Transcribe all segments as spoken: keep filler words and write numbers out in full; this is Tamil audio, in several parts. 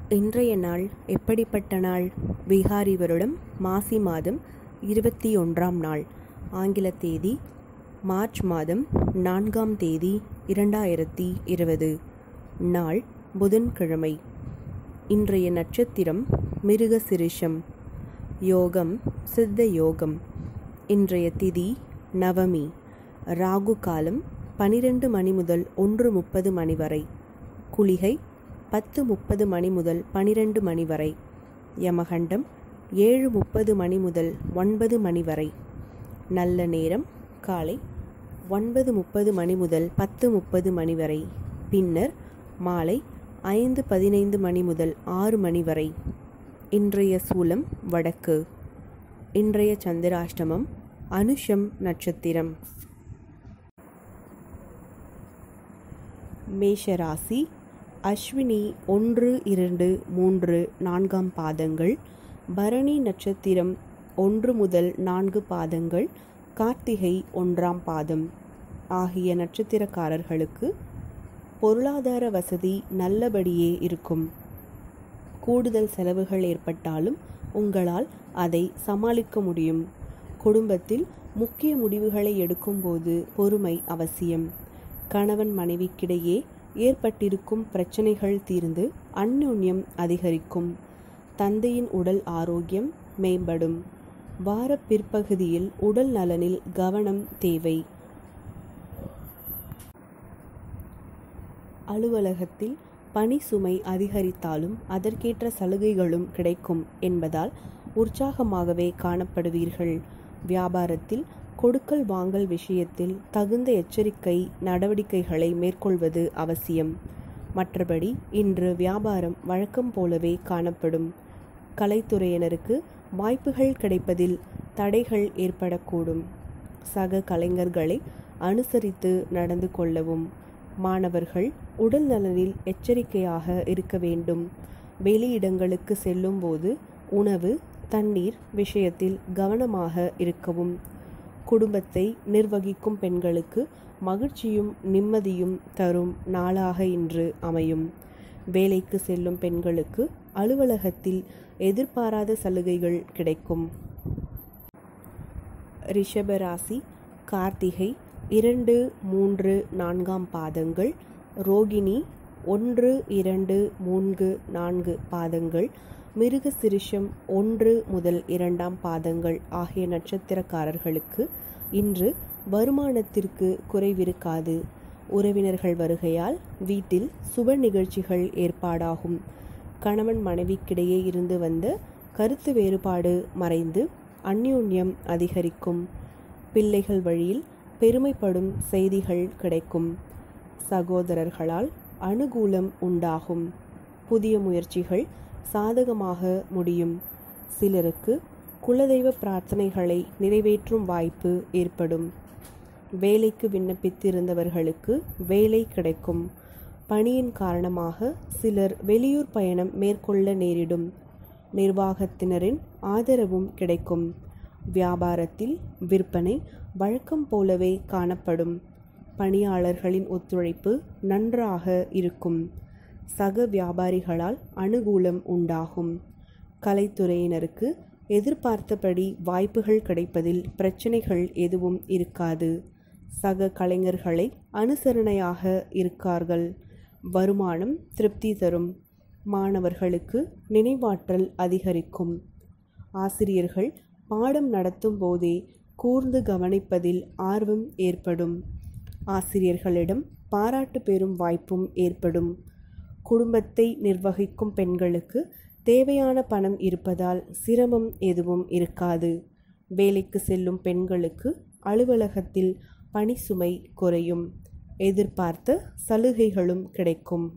இன்றைய நாள் எப்படிப்பட்ட நாள்? விகாரி வருடம் மாசி மாதம் இருபத்தி ஒன்றாம் நாள். ஆங்கில தேதி மார்ச் மாதம் நான்காம் தேதி இரண்டாயிரத்தி இருபது. நாள் புதன்கிழமை. இன்றைய நட்சத்திரம் மிருகசிரிஷம். யோகம் சித்த யோகம். இன்றைய திதி நவமி. ராகு காலம் பனிரெண்டு மணி முதல் ஒன்று முப்பது மணி வரை. குளிகை பத்து முப்பது மணி முதல் பனிரெண்டு மணி வரை. யமகண்டம் ஏழு முப்பது மணி முதல் ஒன்பது மணி வரை. நல்ல நேரம் காலை ஒன்பது முப்பது மணி முதல் பத்து முப்பது மணி வரை. பின்னர் மாலை ஐந்து பதினைந்து மணி முதல் ஆறு மணி வரை. இன்றைய சூலம் வடக்கு. இன்றைய சந்திராஷ்டமம் அனுஷம் நட்சத்திரம். மேஷராசி. அஸ்வினி ஒன்று இரண்டு மூன்று நான்காம் பாதங்கள், பரணி நட்சத்திரம் ஒன்று முதல் நான்கு பாதங்கள், கார்த்திகை ஒன்றாம் பாதம் ஆகிய நட்சத்திரக்காரர்களுக்கு பொருளாதார வசதி நல்லபடியே இருக்கும். கூடுதல் செலவுகள் ஏற்பட்டாலும் உங்களால் அதை சமாளிக்க முடியும். குடும்பத்தில் முக்கிய முடிவுகளை எடுக்கும்போது பொறுமை அவசியம். கணவன் மனைவிக்கிடையே ஏற்பட்டிருக்கும் பிரச்சனைகள் தீர்ந்து அந்யோன்யம் அதிகரிக்கும். தந்தையின் உடல் ஆரோக்கியம் மேம்படும். வார பிற்பகுதியில் உடல் நலனில் கவனம் தேவை. அலுவலகத்தில் பணி சுமை அதிகரித்தாலும் அதற்கேற்ற சலுகைகளும் கிடைக்கும் என்பதால் உற்சாகமாகவே காணப்படுவீர்கள். வியாபாரத்தில் கொடுக்கல் வாங்கல் விஷயத்தில் தகுந்த எச்சரிக்கை நடவடிக்கைகளை மேற்கொள்வது அவசியம். மற்றபடி இன்று வியாபாரம் வழக்கம் போலவே காணப்படும். கலைத்துறையினருக்கு வாய்ப்புகள் கிடைப்பதில் தடைகள் ஏற்படக்கூடும். சக கலைஞர்களை அனுசரித்து நடந்து கொள்ளவும். மாணவர்கள் உடல் நலனில் எச்சரிக்கையாக இருக்க வேண்டும். வெளியிடங்களுக்கு செல்லும் போது உணவு தண்ணீர் விஷயத்தில் கவனமாக இருக்கவும். குடும்பத்தை நிர்வகிக்கும் பெண்களுக்கு மகிழ்ச்சியும் நிம்மதியும் தரும் நாளாக இன்று அமையும். வேலைக்கு செல்லும் பெண்களுக்கு அலுவலகத்தில் எதிர்பாராத சலுகைகள் கிடைக்கும். ரிஷபராசி. கார்த்திகை இரண்டு மூன்று நான்காம் பாதங்கள், ரோகிணி ஒன்று இரண்டு மூன்று நான்கு பாதங்கள், மிருகசிரிஷம் ஒன்று முதல் இரண்டாம் பாதங்கள் ஆகிய நட்சத்திரக்காரர்களுக்கு இன்று வருமானத்திற்கு குறைவிருக்காது. உறவினர்கள் வருகையால் வீட்டில் சுப நிகழ்ச்சிகள் ஏற்பாடாகும். கணவன் மனைவிக்கிடையே இருந்து வந்த கருத்து வேறுபாடு மறைந்து அந்யோன்யம் அதிகரிக்கும். பிள்ளைகள் வழியில் பெருமைப்படும் செய்திகள் கிடைக்கும். சகோதரர்களால் அனுகூலம் உண்டாகும். புதிய முயற்சிகள் சாதகமாக முடியும். சிலருக்கு குலதெய்வ பிரார்த்தனைகளை நிறைவேற்றும் வாய்ப்பு ஏற்படும். வேலைக்கு விண்ணப்பித்திருந்தவர்களுக்கு வேலை கிடைக்கும். பணியின் காரணமாக சிலர் வெளியூர் பயணம் மேற்கொள்ள நேரிடும். நிர்வாகத்தினரின் ஆதரவும் கிடைக்கும். வியாபாரத்தில் விற்பனை வழக்கம் போலவே காணப்படும். பணியாளர்களின் ஒத்துழைப்பு நன்றாக இருக்கும். சக வியாபாரிகளால் அனுகூலம் உண்டாகும். கலைத்துறையினருக்கு எதிர்பார்த்தபடி வாய்ப்புகள் கிடைப்பதில் பிரச்சனைகள் எதுவும் இருக்காது. சக கலைஞர்களை அனுசரணையாக இருக்கார்கள். வருமானம் திருப்தி தரும். மாணவர்களுக்கு நினைவாற்றல் அதிகரிக்கும். ஆசிரியர்கள் பாடம் நடத்தும் போதே கூர்ந்து கவனிப்பதில் ஆர்வம் ஏற்படும். ஆசிரியர்களிடம் பாராட்டு பெறும் வாய்ப்பும் ஏற்படும். குடும்பத்தை நிர்வகிக்கும் பெண்களுக்கு தேவையான பணம் இருப்பதால் சிரமம் எதுவும் இருக்காது. வேலைக்கு செல்லும் பெண்களுக்கு அலுவலகத்தில் பணி சுமை குறையும். எதிர்பார்த்த சலுகைகளும் கிடைக்கும்.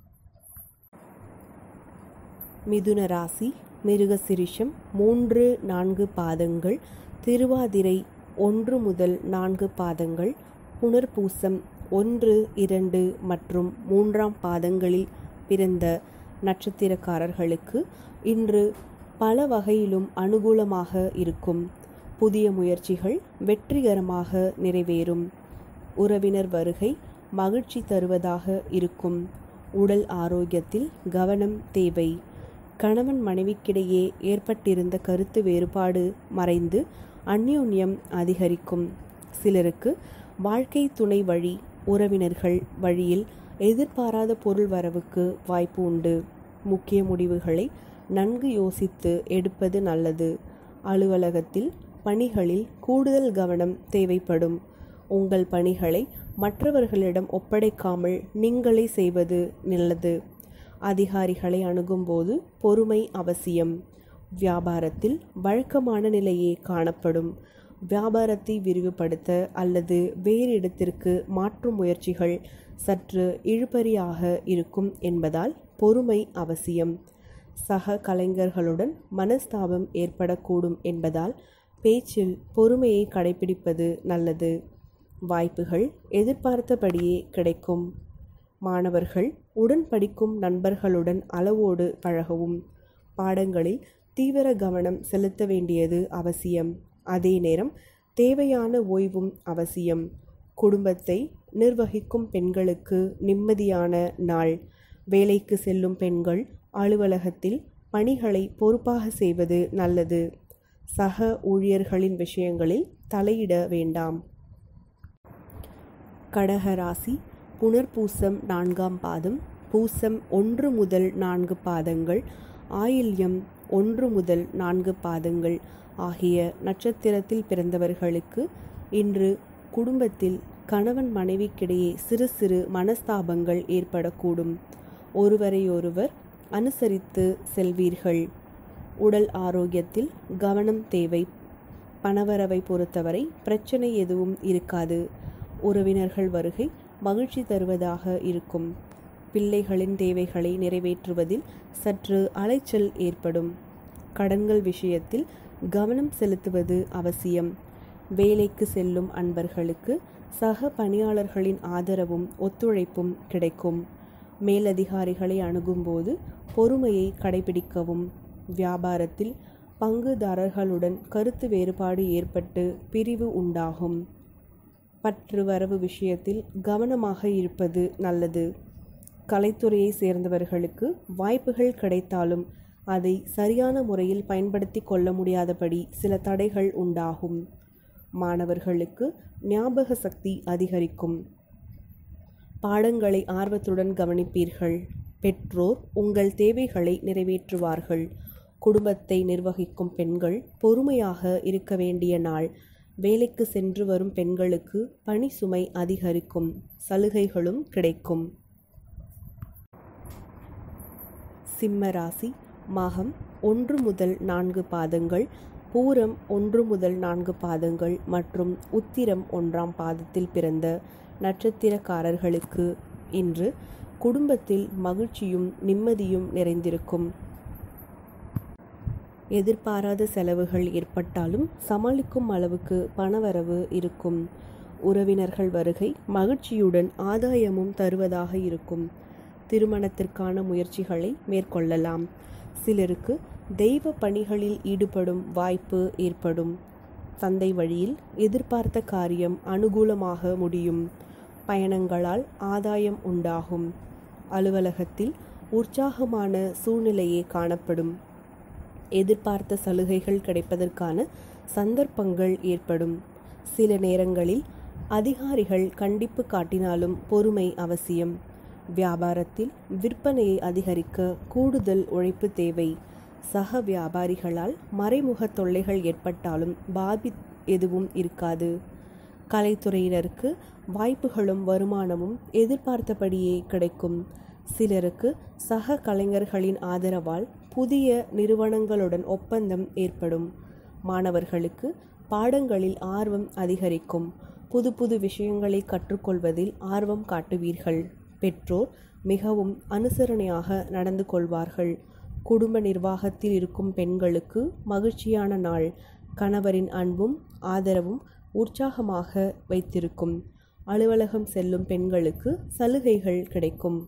மிதுன ராசி. மிருகசிரிஷம் மூன்று நான்கு பாதங்கள், திருவாதிரை ஒன்று முதல் நான்கு பாதங்கள், புனர்பூசம் ஒன்று இரண்டு மற்றும் மூன்றாம் பாதங்களில் பிறந்த நட்சத்திரக்காரர்களுக்கு இன்று பல வகையிலும் அனுகூலமாக இருக்கும். புதிய முயற்சிகள் வெற்றிகரமாக நிறைவேறும். உறவினர் வருகை மகிழ்ச்சி தருவதாக இருக்கும். உடல் ஆரோக்கியத்தில் கவனம் தேவை. கணவன் மனைவிக்கிடையே ஏற்பட்டிருந்த கருத்து வேறுபாடு மறைந்து அந்யோன்யம் அதிகரிக்கும். சிலருக்கு வாழ்க்கை துணை வழி உறவினர்கள் வழியில் எதிர்பாராத பொருள் வரவுக்கு வாய்ப்பு உண்டு. முக்கிய முடிவுகளை நன்கு யோசித்து எடுப்பது நல்லது. அலுவலகத்தில் பணிகளில் கூடுதல் கவனம் தேவைப்படும். உங்கள் பணிகளை மற்றவர்களிடம் ஒப்படைக்காமல் நீங்களே செய்வது நல்லது. அதிகாரிகளை அணுகும்போது பொறுமை அவசியம். வியாபாரத்தில் வழக்கமான நிலையே காணப்படும். வியாபாரத்தை விரிவுபடுத்த அல்லது வேறு இடத்திற்கு மாற்றும் முயற்சிகள் சற்று இழுபறியாக இருக்கும் என்பதால் பொறுமை அவசியம். சக கலைஞர்களுடன் மனஸ்தாபம் ஏற்படக்கூடும் என்பதால் பேச்சில் பொறுமையை கடைபிடிப்பது நல்லது. வாய்ப்புகள் எதிர்பார்த்தபடியே கிடைக்கும். மாணவர்கள் உடன் படிக்கும் நண்பர்களுடன் அளவோடு பழகவும். பாடங்களில் தீவிர கவனம் செலுத்த வேண்டியது அவசியம். அதே நேரம் தேவையான ஓய்வும் அவசியம். குடும்பத்தை நிர்வகிக்கும் பெண்களுக்கு நிம்மதியான நாள். வேலைக்கு செல்லும் பெண்கள் அலுவலகத்தில் பணிகளை பொறுப்பாக செய்வது நல்லது. சக ஊழியர்களின் விஷயங்களில் தலையிட வேண்டாம். கடகராசி புனர்பூசம் நான்காம் பாதம், பூசம் ஒன்று முதல் நான்கு பாதங்கள், ஆயில்யம் ஒன்று முதல் நான்கு பாதங்கள் ஆகிய நட்சத்திரத்தில் பிறந்தவர்களுக்கு இன்று குடும்பத்தில் கணவன் மனைவிக்கிடையே சிறு சிறு மனஸ்தாபங்கள் ஏற்படக்கூடும். ஒருவரையொருவர் அனுசரித்து செல்வீர்கள். உடல் ஆரோக்கியத்தில் கவனம் தேவை. பணவரவை பொறுத்தவரை பிரச்சனை எதுவும் இருக்காது. உறவினர்கள் வருகை மகிழ்ச்சி தருவதாக இருக்கும். பிள்ளைகளின் தேவைகளை நிறைவேற்றுவதில் சற்று அலைச்சல் ஏற்படும். கடன்கள் விஷயத்தில் கவனம் செலுத்துவது அவசியம். வேலைக்கு செல்லும் அன்பர்களுக்கு சக பணியாளர்களின் ஆதரவும் ஒத்துழைப்பும் கிடைக்கும். மேலதிகாரிகளை அணுகும்போது பொறுமையை கடைபிடிக்கவும். வியாபாரத்தில் பங்குதாரர்களுடன் கருத்து வேறுபாடு ஏற்பட்டு பிரிவு உண்டாகும். பற்று வரவு விஷயத்தில் கவனமாக இருப்பது நல்லது. கலைத்துறையை சேர்ந்தவர்களுக்கு வாய்ப்புகள் கிடைத்தாலும் அதை சரியான முறையில் பயன்படுத்தி கொள்ள முடியாதபடி சில தடைகள் உண்டாகும். மாணவர்களுக்கு ஞாபக சக்தி அதிகரிக்கும். பாடங்களை ஆர்வத்துடன் கவனிப்பீர்கள். பெற்றோர் உங்கள் தேவைகளை நிறைவேற்றுவார்கள். குடும்பத்தை நிர்வகிக்கும் பெண்கள் பொறுமையாக இருக்க வேண்டிய நாள். வேலைக்கு சென்று வரும் பெண்களுக்கு பணி சுமை அதிகரிக்கும். சலுகைகளும் கிடைக்கும். சிம்ம ராசி மகம் ஒன்று முதல் நான்கு பாதங்கள், பூரம் ஒன்று முதல் நான்கு பாதங்கள் மற்றும் உத்திரம் ஒன்றாம் பாதத்தில் பிறந்த நட்சத்திரக்காரர்களுக்கு இன்று குடும்பத்தில் மகிழ்ச்சியும் நிம்மதியும் நிறைந்திருக்கும். எதிர்பாராத செலவுகள் ஏற்பட்டாலும் சமாளிக்கும் அளவுக்கு பணவரவு இருக்கும். உறவினர்கள் வருகை மகிழ்ச்சியுடன் ஆதாயமும் தருவதாக இருக்கும். திருமணத்திற்கான முயற்சிகளை மேற்கொள்ளலாம். சிலருக்கு தெய்வ பணிகளில் ஈடுபடும் வாய்ப்பு ஏற்படும். தந்தை வழியில் எதிர்பார்த்த காரியம் அனுகூலமாக முடியும். பயணங்களால் ஆதாயம் உண்டாகும். அலுவலகத்தில் உற்சாகமான சூழ்நிலையே காணப்படும். எதிர்பார்த்த சலுகைகள் கிடைப்பதற்கான சந்தர்ப்பங்கள் ஏற்படும். சில நேரங்களில் அதிகாரிகள் கண்டிப்பு காட்டினாலும் பொறுமை அவசியம். வியாபாரத்தில் விற்பனையை அதிகரிக்க கூடுதல் உழைப்பு தேவை. சக வியாபாரிகளால் மறைமுக தொல்லைகள் ஏற்பட்டாலும் பாதி எதுவும் இருக்காது. கலைத்துறையினருக்கு வாய்ப்புகளும் வருமானமும் எதிர்பார்த்தபடியே கிடைக்கும். சிலருக்கு சக கலைஞர்களின் ஆதரவால் புதிய நிறுவனங்களுடன் ஒப்பந்தம் ஏற்படும். மாணவர்களுக்கு பாடங்களில் ஆர்வம் அதிகரிக்கும். புது புது விஷயங்களை கற்றுக்கொள்வதில் ஆர்வம் காட்டுவீர்கள். பெற்றோர் மிகவும் அனுசரணையாக நடந்து கொள்வார்கள். குடும்ப நிர்வாகத்தில் இருக்கும் பெண்களுக்கு மகிழ்ச்சியான நாள். கணவரின் அன்பும் ஆதரவும் உற்சாகமாக வைத்திருக்கும். அலுவலகம் செல்லும் பெண்களுக்கு சலுகைகள் கிடைக்கும்.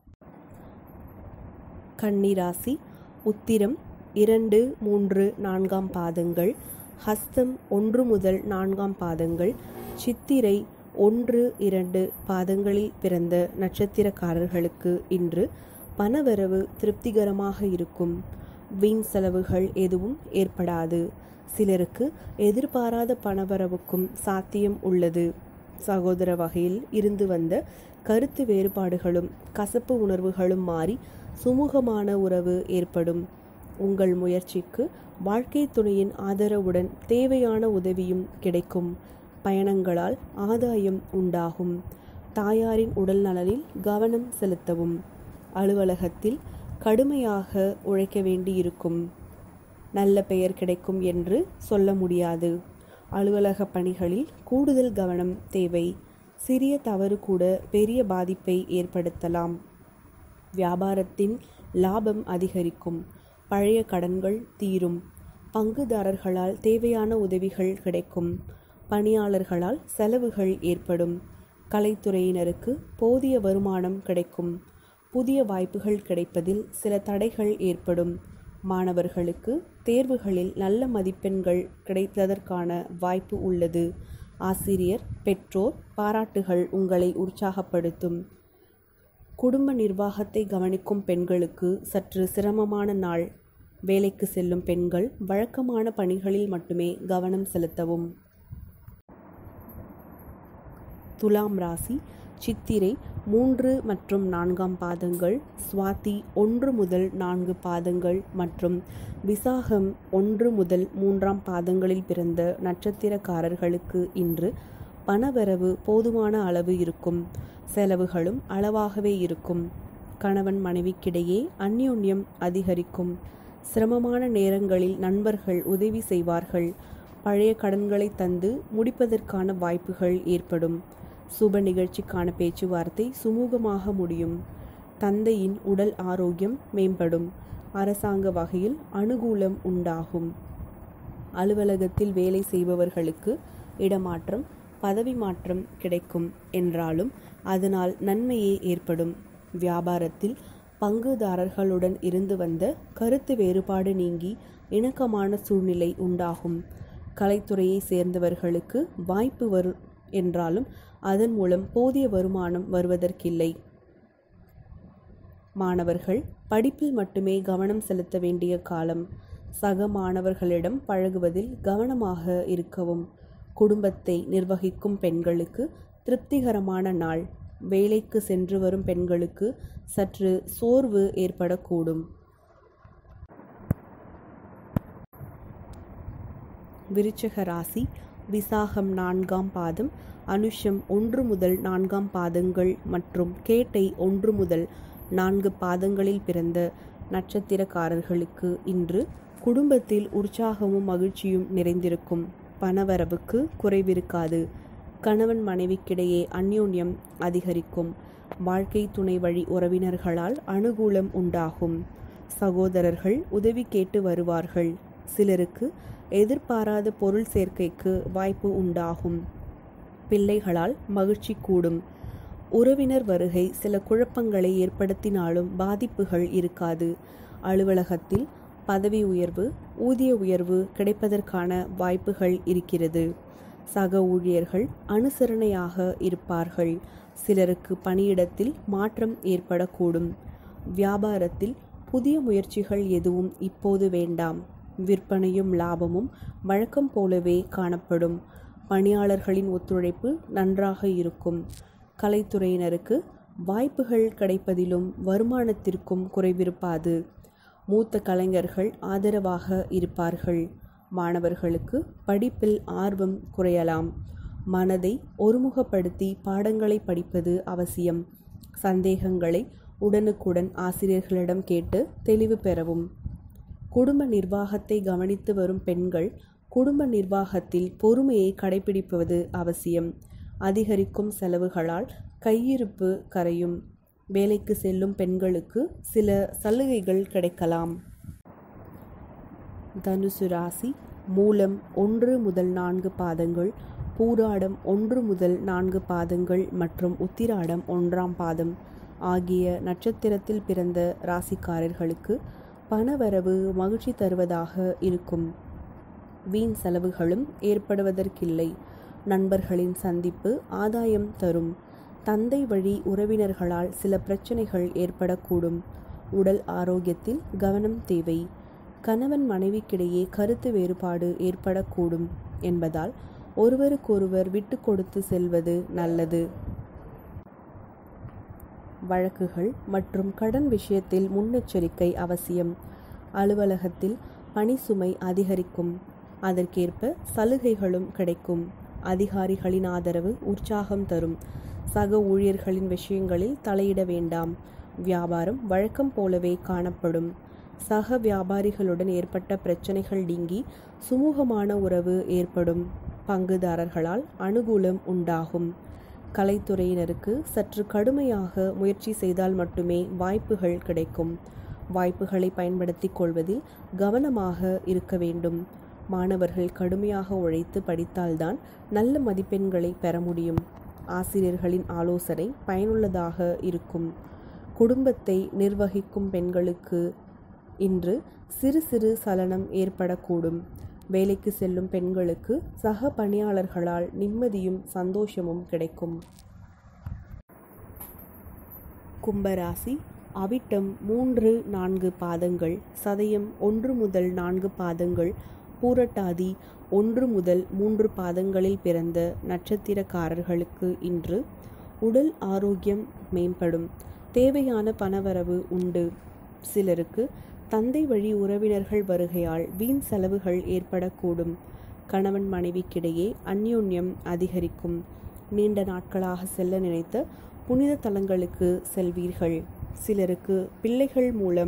கன்னிராசி உத்திரம் இரண்டு மூன்று நான்காம் பாதங்கள், ஹஸ்தம் ஒன்று முதல் நான்காம் பாதங்கள், சித்திரை ஒன்று இரண்டு பாதங்களில் பிறந்த நட்சத்திரக்காரர்களுக்கு இன்று பணவரவு திருப்திகரமாக இருக்கும். வீண் செலவுகள் எதுவும் ஏற்படாது. சிலருக்கு எதிர்பாராத பணவரவுக்கும் சாத்தியம் உள்ளது. சகோதர வகையில் இருந்து வந்த கருத்து வேறுபாடுகளும் கசப்பு உணர்வுகளும் மாறி சுமூகமான உறவு ஏற்படும். உங்கள் முயற்சிக்கு வாழ்க்கை துணையின் ஆதரவுடன் தேவையான உதவியும் கிடைக்கும். பயணங்களால் ஆதாயம் உண்டாகும். தாயாரின் உடல் நலனில் கவனம் செலுத்தவும். அலுவலகத்தில் கடுமையாக உழைக்க வேண்டியிருக்கும். நல்ல பெயர் கிடைக்கும் என்று சொல்ல முடியாது. அலுவலக பணிகளில் கூடுதல் கவனம் தேவை. சிறிய தவறு கூட பெரிய பாதிப்பை ஏற்படுத்தலாம். வியாபாரத்தின் லாபம் அதிகரிக்கும். பழைய கடன்கள் தீரும். பங்குதாரர்களால் தேவையான உதவிகள் கிடைக்கும். பணியாளர்களால் செலவுகள் ஏற்படும். கலைத்துறையினருக்கு போதிய வருமானம் கிடைக்கும். புதிய வாய்ப்புகள் கிடைப்பதில் சில தடைகள் ஏற்படும். மாணவர்களுக்கு தேர்வுகளில் நல்ல மதிப்பெண்கள் கிடைப்பதற்கான வாய்ப்பு உள்ளது. ஆசிரியர், பெற்றோர் பாராட்டுகள் உங்களை உற்சாகப்படுத்தும். குடும்ப நிர்வாகத்தை கவனிக்கும் பெண்களுக்கு சற்று சிரமமான நாள். வேலைக்கு செல்லும் பெண்கள் வழக்கமான பணிகளில் மட்டுமே கவனம் செலுத்தவும். துலாம் ராசி. சித்திரை மூன்று மற்றும் நான்காம் பாதங்கள், சுவாதி ஒன்று முதல் நான்கு பாதங்கள் மற்றும் விசாகம் ஒன்று முதல் மூன்றாம் பாதங்களில் பிறந்த நட்சத்திரக்காரர்களுக்கு இன்று பணவரவு போதுமான அளவு இருக்கும். செலவுகளும் அளவாகவே இருக்கும். கணவன் மனைவிக்கிடையே அந்யோன்யம் அதிகரிக்கும். சிரமமான நேரங்களில் நண்பர்கள் உதவி செய்வார்கள். பழைய கடன்களை தந்து முடிப்பதற்கான வாய்ப்புகள் ஏற்படும். சுப நிகழ்ச்சிக்கான பேச்சுவார்த்தை சுமூகமாக முடியும். தந்தையின் உடல் ஆரோக்கியம் மேம்படும். அரசாங்க வகையில் அனுகூலம் உண்டாகும். அலுவலகத்தில் வேலை செய்பவர்களுக்கு இடமாற்றம், பதவி மாற்றம் கிடைக்கும் என்றாலும் அதனால் நன்மையே ஏற்படும். வியாபாரத்தில் பங்குதாரர்களுடன் இருந்து வந்த கருத்து வேறுபாடு நீங்கி இணக்கமான சூழ்நிலை உண்டாகும். கலைத்துறையை சேர்ந்தவர்களுக்கு வாய்ப்பு வரும் என்றாலும் அதன் மூலம் போதிய வருமானம் வருவதற்கில்லை. மாணவர்கள் படிப்பில் மட்டுமே கவனம் செலுத்த வேண்டிய காலம். சக மாணவர்களிடம் பழகுவதில் கவனமாக இருக்கவும். குடும்பத்தை நிர்வகிக்கும் பெண்களுக்கு திருப்திகரமான நாள். வேலைக்கு சென்று வரும் பெண்களுக்கு சற்று சோர்வு ஏற்படக்கூடும். விருச்சிக ராசி. விசாகம் நான்காம் பாதம், அனுஷம் ஒன்று முதல் நான்காம் பாதங்கள் மற்றும் கேட்டை ஒன்று முதல் நான்கு பாதங்களில் பிறந்த நட்சத்திரக்காரர்களுக்கு இன்று குடும்பத்தில் உற்சாகமும் மகிழ்ச்சியும் நிறைந்திருக்கும். பணவரவுக்கு குறைவிருக்காது. கணவன் மனைவிக்கிடையே அந்யோன்யம் அதிகரிக்கும். வாழ்க்கை துணை வழி உறவினர்களால் அனுகூலம் உண்டாகும். சகோதரர்கள் உதவி கேட்டு வருவார்கள். சிலருக்கு எதிர்பாராத பொருள் சேர்க்கைக்கு வாய்ப்பு உண்டாகும். பிள்ளைகளால் மகிழ்ச்சி கூடும். உறவினர் வருகை சில குழப்பங்களை ஏற்படுத்தினாலும் பாதிப்புகள் இருக்காது. அலுவலகத்தில் பதவி உயர்வு, ஊதிய உயர்வு கிடைப்பதற்கான வாய்ப்புகள் இருக்கிறது. சக ஊழியர்கள் அனுசரணையாக இருப்பார்கள். சிலருக்கு பணியிடத்தில் மாற்றம் ஏற்படக்கூடும். வியாபாரத்தில் புதிய முயற்சிகள் எதுவும் இப்போது வேண்டாம். விற்பனையும் லாபமும் வழக்கம் போலவே காணப்படும். பணியாளர்களின் ஒத்துழைப்பு நன்றாக இருக்கும். கலைத்துறையினருக்கு வாய்ப்புகள் கிடைப்பதிலும் வருமானத்திற்கும் குறைவிருப்பாது. மூத்த கலைஞர்கள் ஆதரவாக இருப்பார்கள். மாணவர்களுக்கு படிப்பில் ஆர்வம் குறையலாம். மனதை ஒருமுகப்படுத்தி பாடங்களை படிப்பது அவசியம். சந்தேகங்களை உடனுக்குடன் ஆசிரியர்களிடம் கேட்டு தெளிவு பெறவும். குடும்ப நிர்வாகத்தை கவனித்து வரும் பெண்கள் குடும்ப நிர்வாகத்தில் பொறுமையை கடைபிடிப்பது அவசியம். அதிகரிக்கும் செலவுகளால் கையிருப்பு கரையும். வேலைக்கு செல்லும் பெண்களுக்கு சில சலுகைகள் கிடைக்கலாம். தனுசு ராசி. மூலம் ஒன்று முதல் நான்கு பாதங்கள், பூராடம் ஒன்று முதல் நான்கு பாதங்கள் மற்றும் உத்திராடம் ஒன்றாம் பாதம் ஆகிய நட்சத்திரத்தில் பிறந்த ராசிக்காரர்களுக்கு பணவரவு மகிழ்ச்சி தருவதாக இருக்கும். வீண் செலவுகளும் ஏற்படுவதற்கில்லை. நண்பர்களின் சந்திப்பு ஆதாயம் தரும். தந்தை வழி உறவினர்களால் சில பிரச்சனைகள் ஏற்படக்கூடும். உடல் ஆரோக்கியத்தில் கவனம் தேவை. கணவன் மனைவிக்கிடையே கருத்து வேறுபாடு ஏற்படக்கூடும் என்பதால் ஒருவருக்கொருவர் விட்டு கொடுத்து செல்வது நல்லது. வழக்குகள் மற்றும் கடன் விஷயத்தில் முன்னெச்சரிக்கை அவசியம். அலுவலகத்தில் பணி சுமை அதிகரிக்கும். அதற்கேற்ப சலுகைகளும் கிடைக்கும். அதிகாரிகளின் ஆதரவு உற்சாகம் தரும். சக ஊழியர்களின் விஷயங்களில் தலையிட வேண்டாம். வியாபாரம் வழக்கம் போலவே காணப்படும். சக வியாபாரிகளுடன் ஏற்பட்ட பிரச்சனைகள் நீங்கி சுமூகமான உறவு ஏற்படும். பங்குதாரர்களால் அனுகூலம் உண்டாகும். கலைத்துறையினருக்கு சற்று கடுமையாக முயற்சி செய்தால் மட்டுமே வாய்ப்புகள் கிடைக்கும். வாய்ப்புகளை பயன்படுத்திக் கொள்வதில் கவனமாக இருக்க வேண்டும். மாணவர்கள் கடுமையாக உழைத்து படித்தால்தான் நல்ல மதிப்பெண்களை பெற முடியும். ஆசிரியர்களின் ஆலோசனை பயனுள்ளதாக இருக்கும். குடும்பத்தை நிர்வகிக்கும் பெண்களுக்கு இன்று சிறு சிறு சலனம் ஏற்படக்கூடும். வேலைக்கு செல்லும் பெண்களுக்கு சக பணியாளர்களால் நிம்மதியும் சந்தோஷமும் கிடைக்கும். கும்பராசி. அவிட்டம் மூன்று நான்கு பாதங்கள், சதயம் ஒன்று முதல் நான்கு பாதங்கள், பூரட்டாதி ஒன்று முதல் மூன்று பாதங்களில் பிறந்த நட்சத்திரக்காரர்களுக்கு இன்று உடல் ஆரோக்கியம் மேம்படும். தேவையான பணவரவு உண்டு. சிலருக்கு தந்தை வழி உறவினர்கள் வருகையால் வீண் செலவுகள் ஏற்படக்கூடும். கணவன் மனைவிக்கிடையே அந்யோன்யம் அதிகரிக்கும். நீண்ட நாட்களாக செல்ல நினைத்த புனித தலங்களுக்கு செல்வீர்கள். சிலருக்கு பிள்ளைகள் மூலம்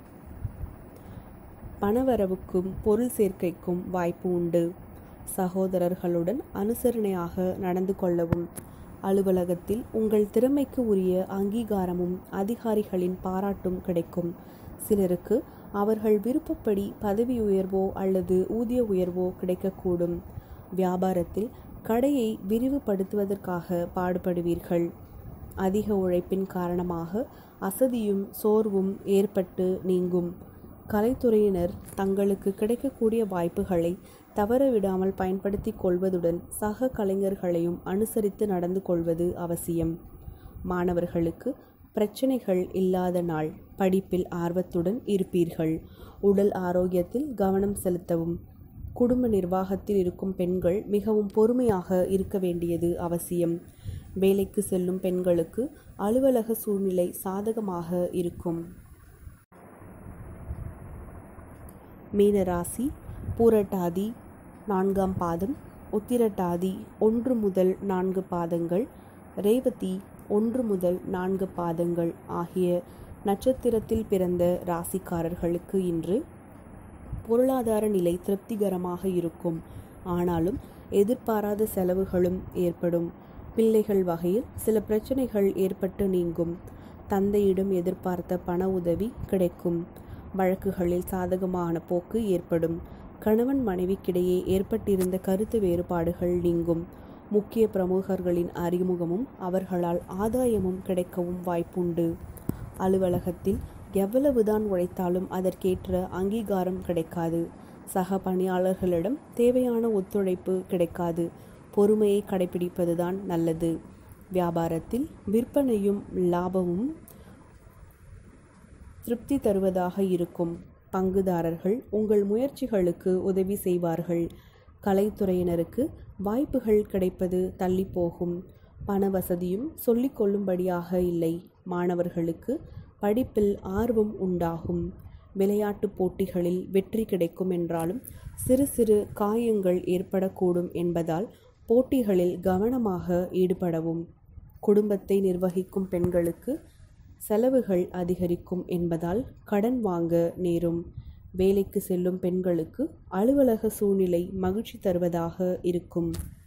பணவரவுக்கும் பொருள் சேர்க்கைக்கும் வாய்ப்பு உண்டு. சகோதரர்களுடன் அனுசரணையாக நடந்து கொள்ளவும். அலுவலகத்தில் உங்கள் திறமைக்கு உரிய அங்கீகாரமும் அதிகாரிகளின் பாராட்டும் கிடைக்கும். சிலருக்கு அவர்கள் விருப்பப்படி பதவி உயர்வோ அல்லது ஊதிய உயர்வோ கிடைக்கக்கூடும். வியாபாரத்தில் கடையை விரிவுபடுத்துவதற்காக பாடுபடுவீர்கள். அதிக உழைப்பின் காரணமாக அசதியும் சோர்வும் ஏற்பட்டு நீங்கும். கலைத்துறையினர் தங்களுக்கு கிடைக்கக்கூடிய வாய்ப்புகளை தவறவிடாமல் பயன்படுத்தி கொள்வதுடன் சக கலைஞர்களையும் அனுசரித்து நடந்து கொள்வது அவசியம். மாணவர்களுக்கு பிரச்சனைகள் இல்லாத நாள். படிப்பில் ஆர்வத்துடன் இருப்பீர்கள். உடல் ஆரோக்கியத்தில் கவனம் செலுத்தவும். குடும்ப நிர்வாகத்தில் இருக்கும் பெண்கள் மிகவும் பொறுமையாக இருக்க வேண்டியது அவசியம். வேலைக்கு செல்லும் பெண்களுக்கு அலுவலக சூழ்நிலை சாதகமாக இருக்கும். மீனராசி. பூரட்டாதி நான்காம் பாதம், உத்திரட்டாதி ஒன்று முதல் நான்கு பாதங்கள், ரேவதி ஒன்று முதல் நான்கு பாதங்கள் ஆகிய நட்சத்திரத்தில் பிறந்த ராசிக்காரர்களுக்கு இன்று பொருளாதார நிலை திருப்திகரமாக இருக்கும். ஆனாலும் எதிர்பாராத செலவுகளும் ஏற்படும். பிள்ளைகள் வகையில் சில பிரச்சனைகள் ஏற்பட்டு நீங்கும். தந்தையிடம் எதிர்பார்த்த பண உதவி கிடைக்கும். வழக்குகளில் சாதகமான போக்கு ஏற்படும். கணவன் மனைவிக்கிடையே ஏற்பட்டிருந்த கருத்து வேறுபாடுகள் நீங்கும். முக்கிய பிரமுகர்களின் அறிமுகமும் அவர்களால் ஆதாயமும் கிடைக்கவும் வாய்ப்புண்டு. அலுவலகத்தில் எவ்வளவுதான் உழைத்தாலும் அதற்கேற்ற அங்கீகாரம் கிடைக்காது. சக பணியாளர்களிடம் தேவையான ஒத்துழைப்பு கிடைக்காது. பொறுமையை கடைபிடிப்பதுதான் நல்லது. வியாபாரத்தில் விற்பனையும் லாபமும் திருப்தி தருவதாக இருக்கும். பங்குதாரர்கள் உங்கள் முயற்சிகளுக்கு உதவி செய்வார்கள். கலைத்துறையினருக்கு வாய்ப்புகள் கிடைப்பது தள்ளி போகும். பண வசதியும் சொல்லிக் கொள்ளும்படியாக இல்லை. மாணவர்களுக்கு படிப்பில் ஆர்வம் உண்டாகும். விளையாட்டு போட்டிகளில் வெற்றி கிடைக்கும் என்றாலும் சிறு சிறு காயங்கள் ஏற்படக்கூடும் என்பதால் போட்டிகளில் கவனமாக ஈடுபடவும். குடும்பத்தை நிர்வகிக்கும் பெண்களுக்கு செலவுகள் அதிகரிக்கும் என்பதால் கடன் வாங்க நேரும். வேலைக்கு செல்லும் பெண்களுக்கு அலுவலக சூழ்நிலை மகிழ்ச்சி தருவதாக இருக்கும்.